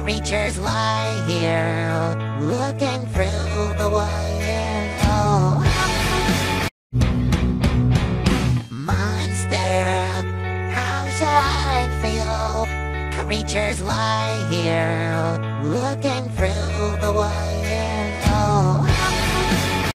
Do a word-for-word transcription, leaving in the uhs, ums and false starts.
Creatures lie here, looking through the wire. Oh. Monster, how shall I feel? Creatures lie here, looking through the wire.